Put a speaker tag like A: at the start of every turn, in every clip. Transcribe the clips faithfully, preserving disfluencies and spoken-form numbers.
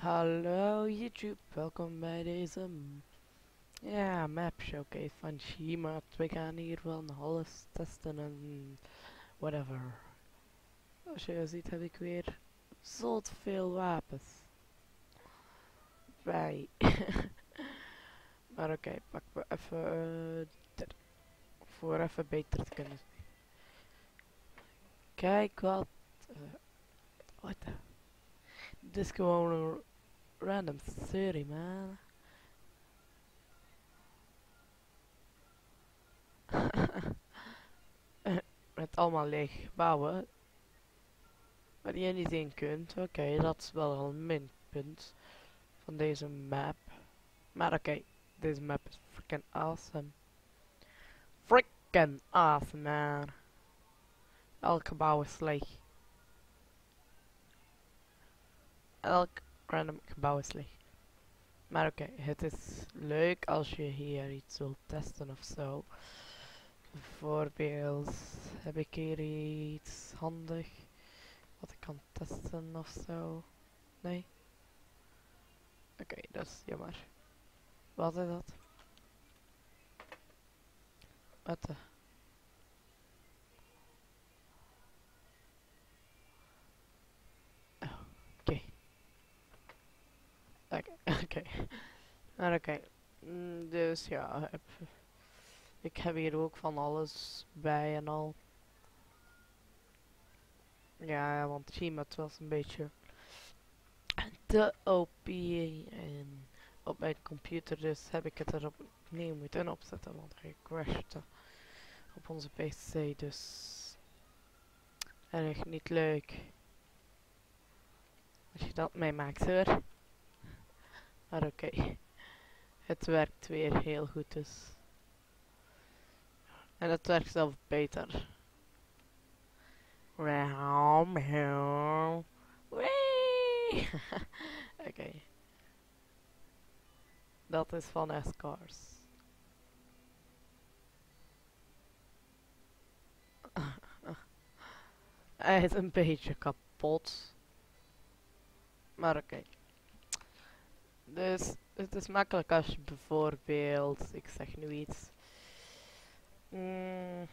A: Hallo YouTube, welkom bij deze m- ja, map showcase van Gmod. We gaan hier van alles testen en whatever. Zoals je ziet heb ik weer zo veel wapens bij. Maar oké, pak we even eh, dit, voor even beter te kunnen zien. Kijk wat. eh, wat de- Dit is gewoon een random serie man. Met allemaal leeg bouwen. Waar je niet in kunt. Oké, dat is wel een minpunt van deze map. Maar oké, deze map is freaking awesome. Freaking awesome, man. Elk gebouw is leeg. Elk random gebouw is leeg. Maar oké, het is leuk als je hier iets wilt testen of zo. Bijvoorbeeld heb ik hier iets handig wat ik kan testen of zo. Nee? Oké, dat is jammer. Wat is dat? Wat de? Oh, oké. Oké, oké. Maar oké. Mm, Dus ja, heb, ik heb hier ook van alles bij en al. Ja, want Gmod was een beetje te O P en op mijn computer, dus heb ik het erop opnieuw moeten opzetten, want hij crashte op onze P C, dus erg niet leuk als je dat meemaakt hoor. Maar oké, het werkt weer heel goed dus. En het werkt zelf beter. Wauw, wauw. Wee! Oké, dat is van Escars. Hij is een beetje kapot. Maar oké. Dus het is makkelijk als je bijvoorbeeld, ik zeg nu iets. Mm,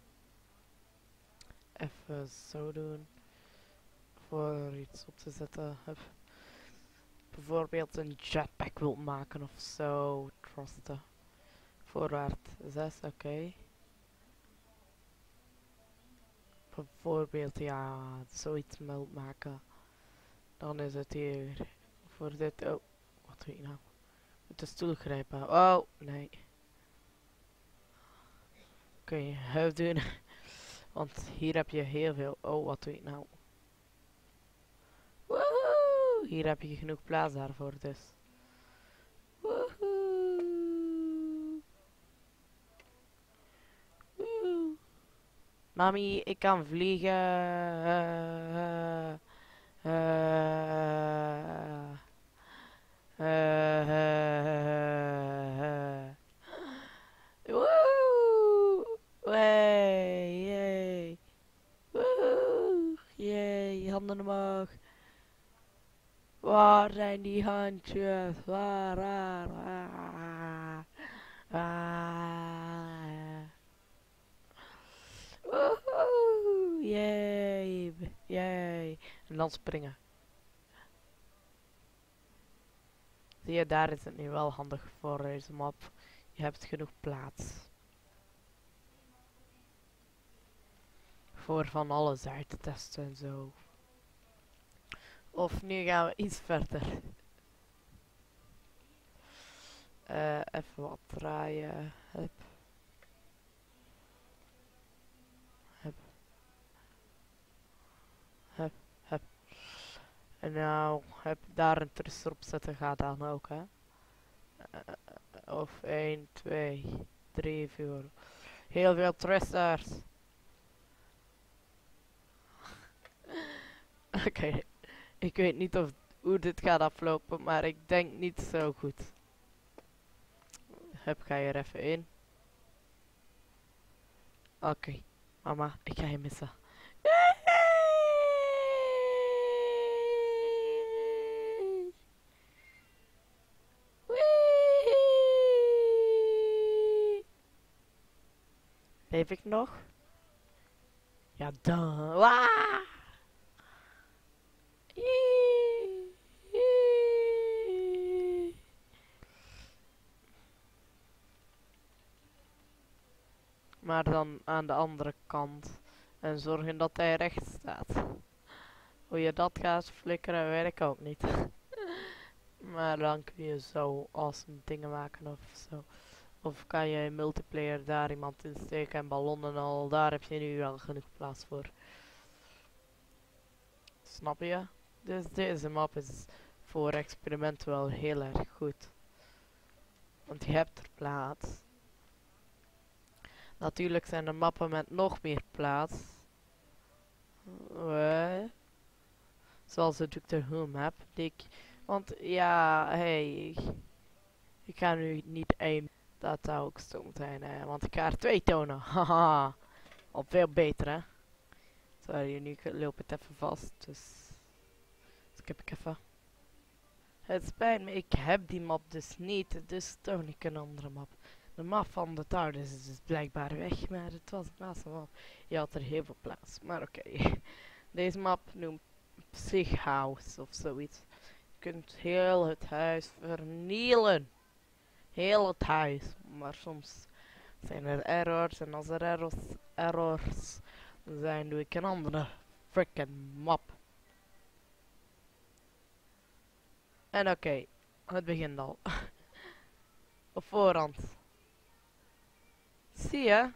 A: even zo doen. Voor iets op te zetten. Heb bijvoorbeeld een jetpack wil maken of zo. Trusten. Voorwaarts zes, oké. Okay. Bijvoorbeeld, ja, zoiets wil maken. Dan is het hier. Voor dit, oh, wat doe je nou? Met de stoel grijpen. Oh, nee. Kun je huif doen. Want hier heb je heel veel. Oh, wat doe je nou? Woehoe! Hier heb je genoeg plaats daarvoor, dus. Woehoe! Woehoe! Mami, ik kan vliegen. Uh, uh, uh, uh, Woehoe! Wey, yay. Woehoe! Yay, handen omhoog. Waar zijn die handjes? Waar, waar, waar, waar? Woehoe! Yay, yay. En dan springen. Zie je, daar is het nu wel handig voor deze map. Je hebt genoeg plaats. Voor van alles uit te testen en zo. Of nu gaan we iets verder. Uh, even wat draaien. Hup. Hup. Hup. Hup. En nou, heb daar een truster op zetten gaat dan ook, hè. Uh, of één, twee, drie, vier. Heel veel trusters. Oké, okay. Ik weet niet of hoe dit gaat aflopen, maar ik denk niet zo goed. Hup, ga je er even in. Oké, okay. Mama, ik ga je missen. Leef ik nog? Ja, dan. Waaah! Iee, iee. Maar dan aan de andere kant. En zorgen dat hij recht staat. Hoe je dat gaat flikkeren, weet ik ook niet. Maar dan kun je zo awesome dingen maken of zo. Of kan je in multiplayer daar iemand insteken en ballonnen en al. Daar heb je nu wel genoeg plaats voor. Snap je? Dus deze map is voor experimenten wel heel erg goed. Want je hebt er plaats. Natuurlijk zijn er mappen met nog meer plaats. Uh, zoals de Doctor Who map. Die ik, want ja, hey. Ik ga nu niet één. Dat zou ook stom zijn, hè. Want ik ga er twee tonen. Haha. Al veel beter, hè. Sorry, nu loop het even vast. Dus skip ik even. Het spijt me, ik heb die map dus niet. Dus toon ik een andere map. De map van de TARDIS is dus blijkbaar weg. Maar het was een masse map. Je had er heel veel plaats. Maar oké. Okay. Deze map noemt Psych House of zoiets. Je kunt heel het huis vernielen. Heel het huis. Maar soms zijn er errors. En als er errors, errors zijn, doe ik een andere freaking map. En oké, okay, het begint al. Op voorhand. Zie je?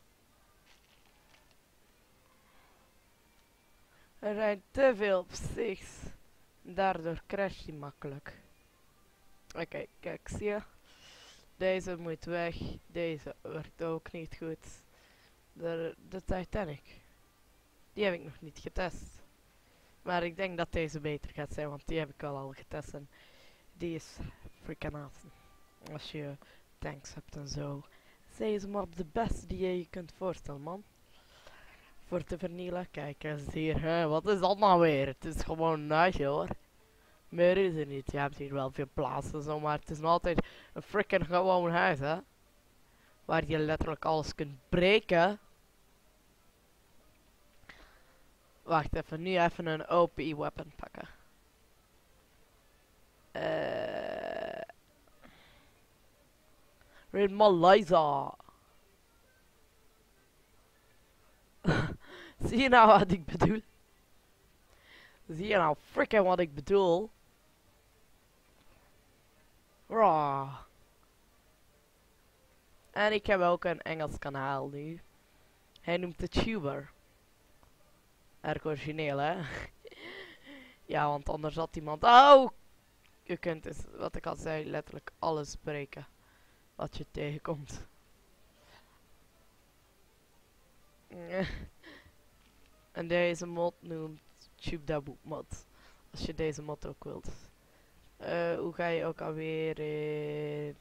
A: Er zijn te veel psychs. Daardoor crasht hij makkelijk. Oké, okay, kijk, zie je? Deze moet weg. Deze werkt ook niet goed. De, de Titanic. Die heb ik nog niet getest. Maar ik denk dat deze beter gaat zijn, want die heb ik wel al getest. En die is freaking awesome. Als je tanks hebt en zo. Is deze map de beste die je je kunt voorstellen, man. Voor te vernielen. Kijk eens hier. Hè. Wat is dat nou weer? Het is gewoon een huisje, hoor. Meer is er niet. Je hebt hier wel veel plaatsen, zo, maar het is nog altijd een freaking gewoon huis, hè. Waar je letterlijk alles kunt breken. Wacht even, nu even een O P weapon pakken. Eh... Red Malaysia. Zie je nou wat ik bedoel? Zie je nou freaking wat ik bedoel? Raw. En ik heb ook een Engels kanaal nu. Hij noemt het Tuber. Erg origineel, hè? Ja, want anders had iemand... Oh! Je kunt dus, wat ik al zei, letterlijk alles breken. Wat je tegenkomt. En deze mod noemt Tubdaboot mod. Als je deze mod ook wilt. Uh, hoe ga je ook alweer in...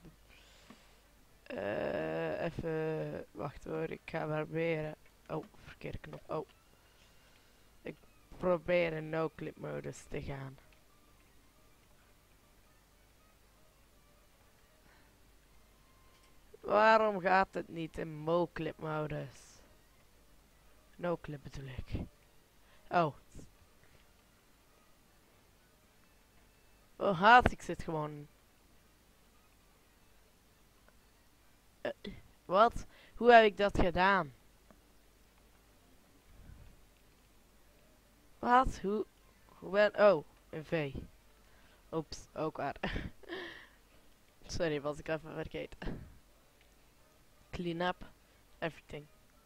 A: Uh, even... Wacht hoor, ik ga proberen... Oh, verkeerde knop. Oh. Ik probeer in no-clip modus te gaan. Waarom gaat het niet in mo-clip modus? No-clip bedoel ik. Oh. Oh, haat, ik zit gewoon... Uh, wat? Hoe heb ik dat gedaan? Wat? Hoe? Hoe ben... Oh, een V. Oeps, ook waar. Sorry, was ik even vergeten. Clean up. Everything.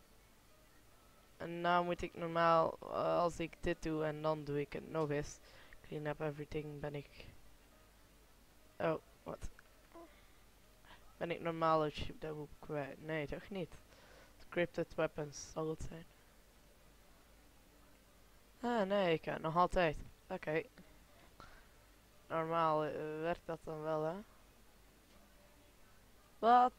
A: En nou moet ik normaal, uh, als ik dit doe en dan doe ik het nog eens. Clean up everything, ben ik... Oh, wat? Ben ik normaal het ship dat ook kwijt? Nee, toch niet. Scripted weapons zal het zijn. Ah, nee, ik kan nog altijd. Oké. Okay. Normaal uh, werkt dat dan wel, hè? Wat?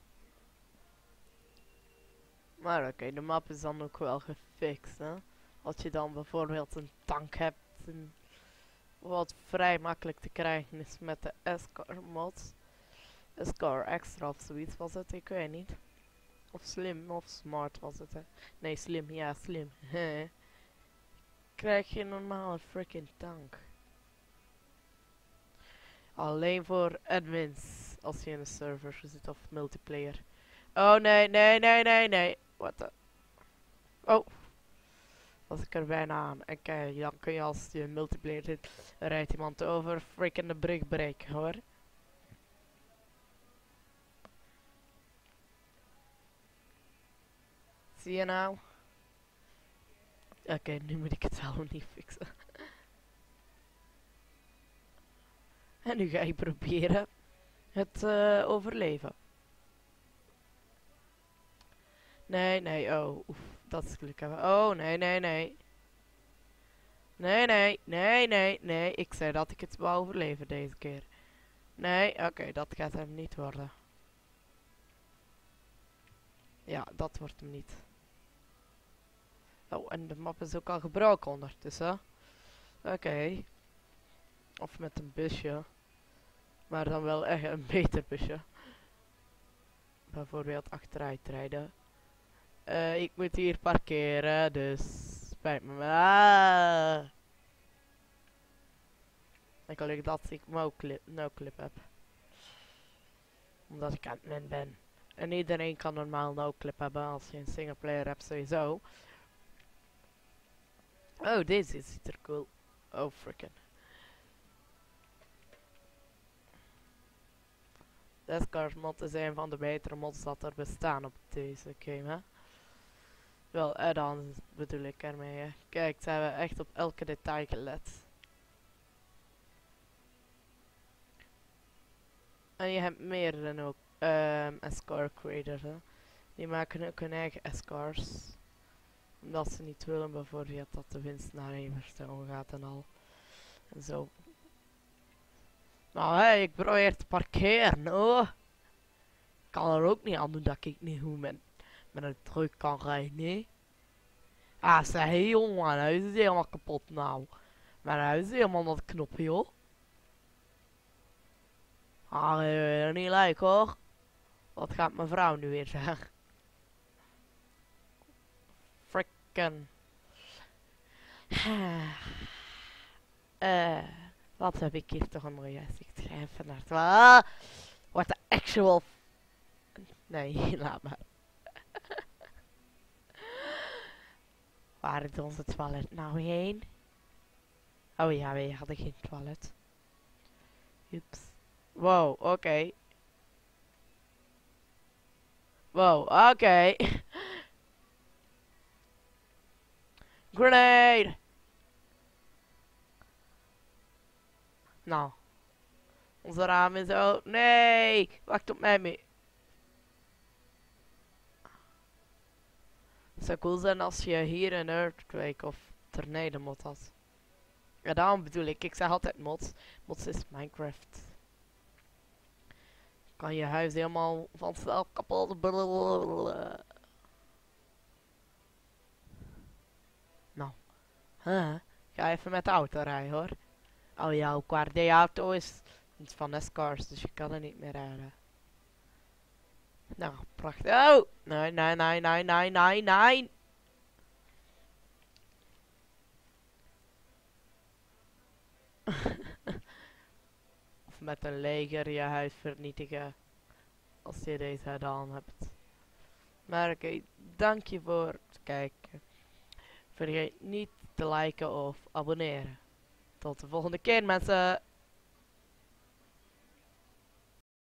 A: Maar oké, okay, de map is dan ook wel gefixt, hè? Als je dan bijvoorbeeld een tank hebt, en wat vrij makkelijk te krijgen is met de S-Car mod. S-Car extra of zoiets was het, ik weet niet. Of slim, of smart was het, hè. Nee, slim, ja, slim. Krijg je normaal een freaking tank. Alleen voor admins, als je in een server zit of multiplayer. Oh, nee, nee, nee, nee, nee. Wat de... Oh. Was ik er bijna aan. En kijk, dan kun je als je multiplayer zit, rijdt iemand over, freaking de brug breken, hoor. Zie je nou? Oké, okay, nu moet ik het wel niet fixen. En nu ga ik proberen het uh, overleven. Nee, nee, oh, oef, dat is geluk hebben. Oh, nee, nee, nee. Nee, nee, nee, nee, nee. Ik zei dat ik het wou overleven deze keer. Nee, oké, okay, dat gaat hem niet worden. Ja, dat wordt hem niet. Oh, en de map is ook al gebroken ondertussen. Oké. Okay. Of met een busje. Maar dan wel echt een beter busje. Bijvoorbeeld achteruit rijden. Uh, ik moet hier parkeren, dus spijt me. Ah. En gelukkig dat ik no-clip no clip heb. Omdat ik admin ben. En iedereen kan normaal no-clip hebben als je een singleplayer hebt sowieso. Oh, deze ziet er cool. Oh, frickin'. Escars mod is een van de betere mods dat er bestaan op deze game, hè. Wel, add-ons bedoel ik ermee, hè. Kijk, ze hebben echt op elke detail gelet. En je hebt meerdere ook um, escort creators, hè. Die maken ook hun eigen escorts. Omdat ze niet willen bijvoorbeeld dat de winst naar één persoon gaat en al. En zo. Nou hé, hey, ik probeer te parkeren, oh. Ik kan er ook niet aan doen dat ik niet goed met, met een truck kan rijden, nee. Ah, zeg, hey, jongen, mijn huis is helemaal kapot nou. Mijn huis is helemaal naar de knop, joh. Ah, uh, niet leuk hoor. Wat gaat mijn vrouw nu weer zeggen? Frikken. uh, wat heb ik hier toch een mooi uitzicht. Ga even naar het... Ah, what the actual... Nee, laat maar. Waar is onze toilet nou heen? Oh ja, we hadden geen toilet. Oeps. Wow, oké. Okay. Wow, oké. Okay. Grenade! Nou. Onze raam is zo. Nee! Wacht op mij mee. Het zou cool zijn als je hier een earthquake of tornado mod had. Ja, daarom bedoel ik. Ik zeg altijd mods. Mods is Minecraft. Kan je huis helemaal vanzelf kapot. Nou. Huh? Ga even met de auto rijden hoor. Oh ja, ook waar. Die auto is van Escars, dus je kan er niet meer rijden. Nou, prachtig. Oh! Nee, nee, nee, nee, nee, nee, nee. Of met een leger je huis vernietigen. Als je deze gedaan hebt. Maar oké, okay, dank je voor het kijken. Vergeet niet te liken of abonneren. Tot de volgende keer mensen.